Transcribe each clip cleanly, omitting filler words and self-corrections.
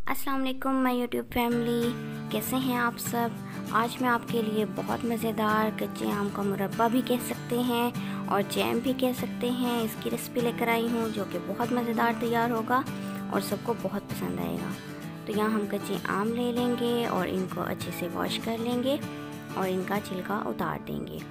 अस्सलाम वालेकुम my YouTube family, कैसे हैं आप सब। आज मैं आपके लिए बहुत मज़ेदार कच्चे आम का मुरब्बा भी कह सकते हैं और जैम भी कह सकते हैं, इसकी रेसिपी लेकर आई हूँ जो कि बहुत मज़ेदार तैयार होगा और सबको बहुत पसंद आएगा। तो यहाँ हम कच्चे आम ले लेंगे और इनको अच्छे से वॉश कर लेंगे और इनका छिलका उतार देंगे।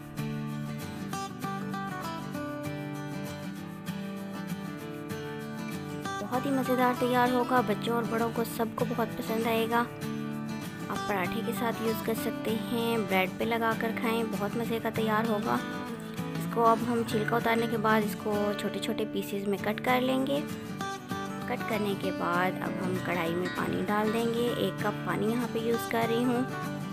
बहुत ही मज़ेदार तैयार होगा, बच्चों और बड़ों को सबको बहुत पसंद आएगा। आप पराठे के साथ यूज़ कर सकते हैं, ब्रेड पे लगा कर खाएं, बहुत मज़े का तैयार होगा। इसको अब हम छिलका उतारने के बाद इसको छोटे छोटे पीसेस में कट कर लेंगे। कट करने के बाद अब हम कढ़ाई में पानी डाल देंगे। 1 कप पानी यहाँ पे यूज़ कर रही हूँ।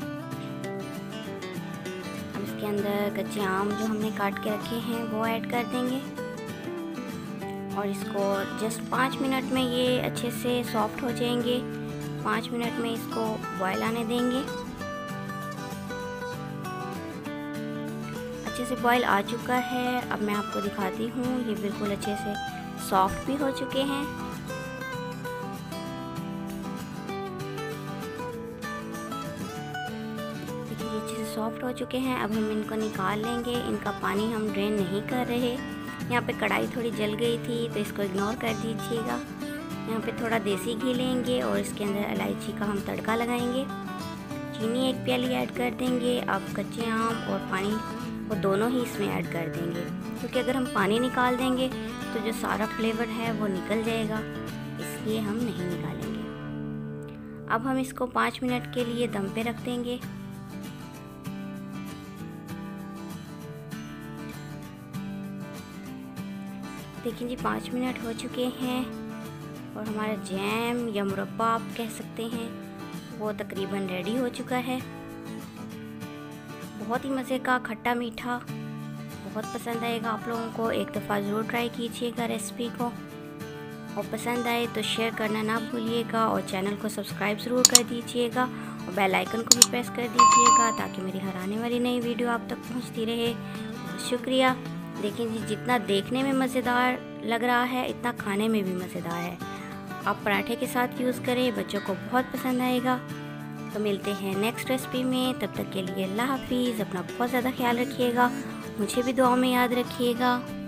अब इसके अंदर कच्चे आम जो हमने काट के रखे हैं वो ऐड कर देंगे और इसको जस्ट 5 मिनट में ये अच्छे से सॉफ्ट हो जाएंगे। 5 मिनट में इसको बॉयल आने देंगे। अच्छे से बॉयल आ चुका है। अब मैं आपको दिखाती हूँ, ये बिल्कुल अच्छे से सॉफ्ट भी हो चुके हैं। देखिए ये अच्छे से सॉफ्ट हो चुके हैं। अब हम इनको निकाल लेंगे। इनका पानी हम ड्रेन नहीं कर रहे। यहाँ पे कढ़ाई थोड़ी जल गई थी तो इसको इग्नोर कर दीजिएगा। यहाँ पे थोड़ा देसी घी लेंगे और इसके अंदर इलायची का हम तड़का लगाएंगे। चीनी 1 प्याली ऐड कर देंगे। अब कच्चे आम और पानी वो दोनों ही इसमें ऐड कर देंगे, क्योंकि अगर हम पानी निकाल देंगे तो जो सारा फ्लेवर है वो निकल जाएगा, इसलिए हम नहीं निकालेंगे। अब हम इसको 5 मिनट के लिए दम पे रख देंगे। देखिए जी 5 मिनट हो चुके हैं और हमारा जैम या मुरब्बा आप कह सकते हैं वो तकरीबन रेडी हो चुका है। बहुत ही मज़े का, खट्टा मीठा, बहुत पसंद आएगा आप लोगों को। एक दफ़ा ज़रूर ट्राई कीजिएगा रेसिपी को और पसंद आए तो शेयर करना ना भूलिएगा और चैनल को सब्सक्राइब ज़रूर कर दीजिएगा और बेल आइकन को भी प्रेस कर दीजिएगा ताकि मेरी हर आने वाली नई वीडियो आप तक पहुँचती रहे। बहुत शुक्रिया। देखिए जी जितना देखने में मज़ेदार लग रहा है इतना खाने में भी मज़ेदार है। आप पराठे के साथ यूज़ करें, बच्चों को बहुत पसंद आएगा। तो मिलते हैं नेक्स्ट रेसिपी में, तब तक के लिए अल्लाह हाफिज़। अपना बहुत ज़्यादा ख्याल रखिएगा, मुझे भी दुआ में याद रखिएगा।